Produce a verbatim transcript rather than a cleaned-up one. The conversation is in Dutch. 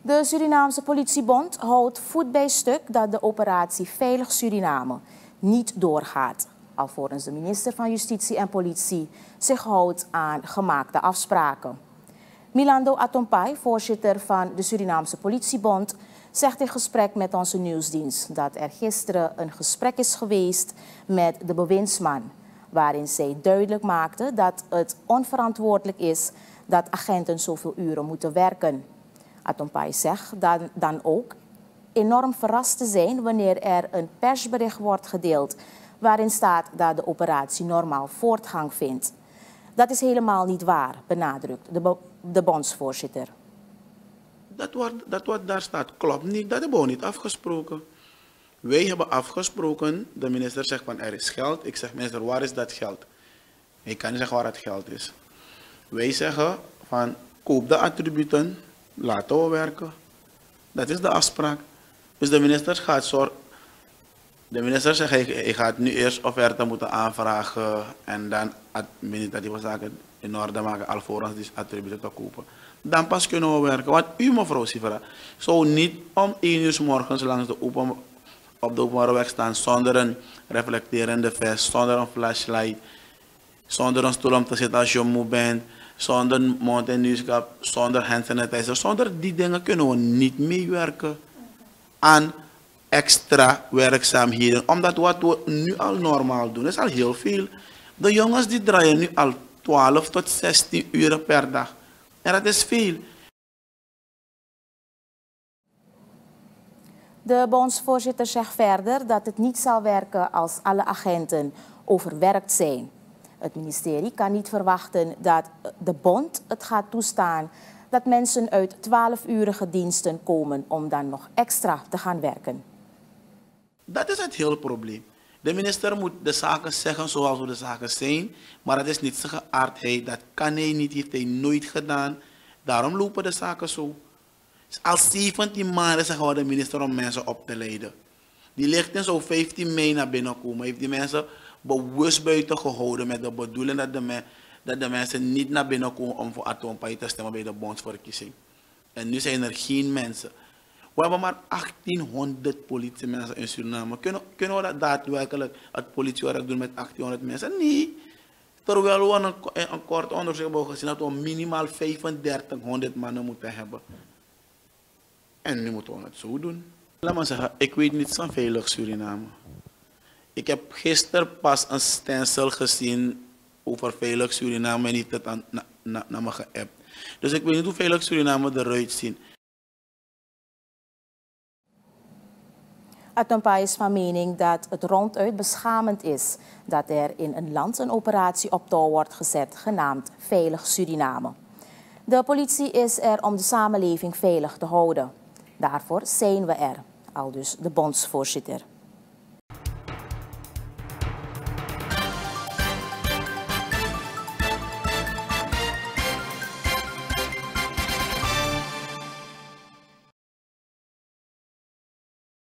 De Surinaamse politiebond houdt voet bij stuk dat de operatie Veilig Suriname niet doorgaat, alvorens de minister van Justitie en Politie zich houdt aan gemaakte afspraken. Milando Atompai, voorzitter van de Surinaamse politiebond, zegt in gesprek met onze nieuwsdienst dat er gisteren een gesprek is geweest met de bewindsman, waarin zij duidelijk maakte dat het onverantwoordelijk is dat agenten zoveel uren moeten werken. Atompai zegt dan, dan ook enorm verrast te zijn wanneer er een persbericht wordt gedeeld waarin staat dat de operatie normaal voortgang vindt. Dat is helemaal niet waar, benadrukt de, de bondsvoorzitter. Dat wat, dat wat daar staat klopt niet, dat hebben we niet afgesproken. Wij hebben afgesproken, de minister zegt van er is geld. Ik zeg minister, waar is dat geld? Ik kan niet zeggen waar het geld is. Wij zeggen van koop de attributen, laten we werken. Dat is de afspraak. Dus de minister gaat zorgen. De minister zegt hij, hij gaat nu eerst offerte moeten aanvragen en dan administratieve zaken in orde maken alvorens die attributen te kopen. Dan pas kunnen we werken. Want u, mevrouw Sivera, zou niet om één uur 's morgens langs de open, op de openbare weg staan zonder een reflecterende vest, zonder een flashlight, zonder een stoel om te zitten als je moe bent, zonder mondkapje, zonder hand sanitizer. Zonder die dingen kunnen we niet meewerken aan extra werkzaamheden. Omdat wat we nu al normaal doen, is al heel veel. De jongens die draaien nu al twaalf tot zestien uur per dag. En dat is veel. De bondsvoorzitter zegt verder dat het niet zal werken als alle agenten overwerkt zijn. Het ministerie kan niet verwachten dat de bond het gaat toestaan dat mensen uit twaalf-urige diensten komen om dan nog extra te gaan werken. Dat is het hele probleem. De minister moet de zaken zeggen zoals we de zaken zijn, maar dat is niet zijn geaardheid. Dat kan hij niet, heeft hij nooit gedaan. Daarom lopen de zaken zo. Al zeventien maanden zeggen we de minister om mensen op te leiden. Die lichten zo vijftien mei naar binnen komen. Heeft die mensen bewust buiten gehouden met de bedoeling dat de, me, dat de mensen niet naar binnen komen om voor Atompai te stemmen bij de bondsverkiezing. En nu zijn er geen mensen. We hebben maar achttienhonderd politiemensen in Suriname. Kunnen, kunnen we dat daadwerkelijk het politiewerk doen met achttienhonderd mensen? Nee. Terwijl we een, een kort onderzoek hebben gezien dat we minimaal vijfendertighonderd mannen moeten hebben. En nu moeten we het zo doen. Laat me zeggen, ik weet niets van Veilig Suriname. Ik heb gisteren pas een stencil gezien over Veilig Suriname en niet het aan, na, na, naar me geappt. Dus ik weet niet hoe Veilig Suriname eruit ziet. Atompai is van mening dat het ronduit beschamend is dat er in een land een operatie op touw wordt gezet genaamd Veilig Suriname. De politie is er om de samenleving veilig te houden. Daarvoor zijn we er, aldus de bondsvoorzitter.